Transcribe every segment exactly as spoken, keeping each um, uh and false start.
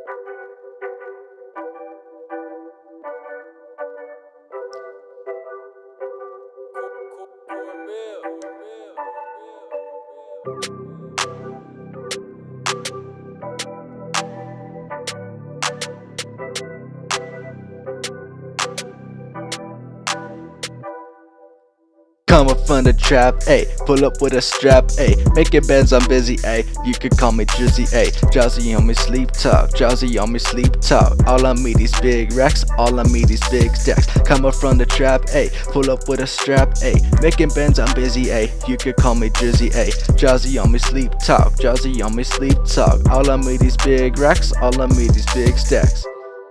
Coming from the trap, ayy, pull up with a strap, ayy, making bands, I'm busy, ayy, you could call me Drizzy, ayy, drowsy on me sleep talk, drowsy on me sleep talk, all I need these big racks, all I need these big stacks, coming from the trap, ayy, pull up with a strap, ayy, making bands, I'm busy, ayy, you could call me Drizzy, ayy, drowsy on me sleep talk, drowsy on me sleep talk, all I need these big racks, all I need these big stacks.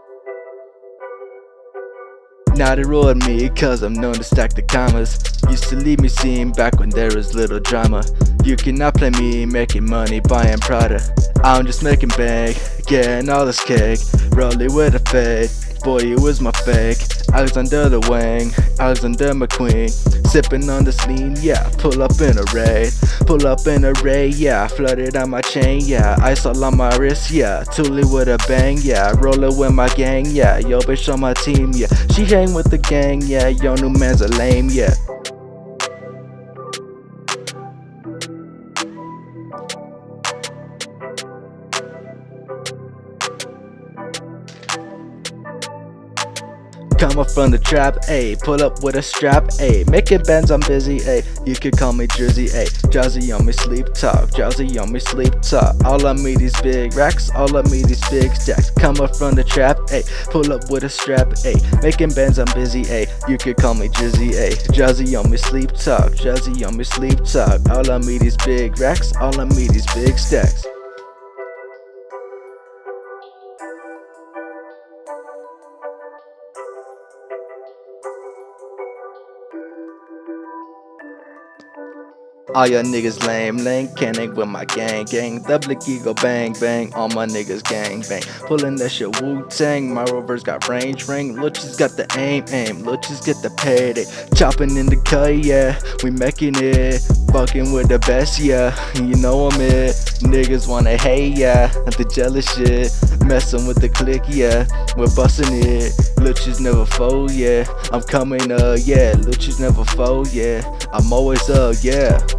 Now they roll at me cause I'm known to stack the commas. Used to leave me seen back when there was little drama. You cannot play me making money buying Prada. I'm just making bank, getting all this cake, rolling with a fade. Boy, it was my fake. I was under the wing, I was under my queen, sipping on this lean, yeah. Pull up in a raid, pull up in a raid, yeah. Flooded on my chain, yeah. Ice all on my wrist, yeah. Toolie with a bang, yeah. Rollin' with my gang, yeah. Yo, bitch on my team, yeah. She hang with the gang, yeah. Yo, new man's a lame, yeah. Coming from the trap, ayy, pull up with a strap, ayy, making bands, I'm busy, ayy, you could call me Drizzy, ayy, drowsy on me sleep talk, drowsy on me sleep talk, all I need these big racks, all I need these big stacks, coming from the trap, ayy, pull up with a strap, ayy, making bands, I'm busy, ayy, you could call me Drizzy, ayy, drowsy on me sleep talk, drowsy on me sleep talk, all I need these big racks, all I need these big stacks. All y'all niggas lame, lame, can't hang with my gang, gang. Double key go bang, bang, all my niggas gang, bang. Pulling that shit Wu-Tang, my rovers got range, ring. Lil Cheese got the aim, aim, Lil Cheese get the payday. Chopping in the cut, yeah, we making it. Fucking with the best, yeah, you know I'm it. Niggas wanna hate, yeah, the jealous shit. Messing with the clique, yeah, we're busting it. Lil Cheese never fold, yeah, I'm coming up, yeah. Lil Cheese never fold, yeah, I'm always up, yeah.